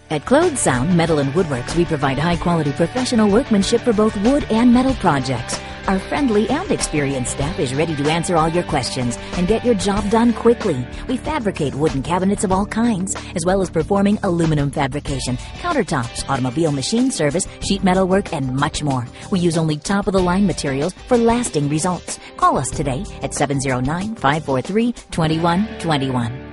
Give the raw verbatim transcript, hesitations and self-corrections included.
At Clode Sound Metal and Woodworks, we provide high-quality professional workmanship for both wood and metal projects. Our friendly and experienced staff is ready to answer all your questions and get your job done quickly. We fabricate wooden cabinets of all kinds, as well as performing aluminum fabrication, countertops, automobile machine service, sheet metal work, and much more. We use only top-of-the-line materials for lasting results. Call us today at seven zero nine, five four three, two one two one.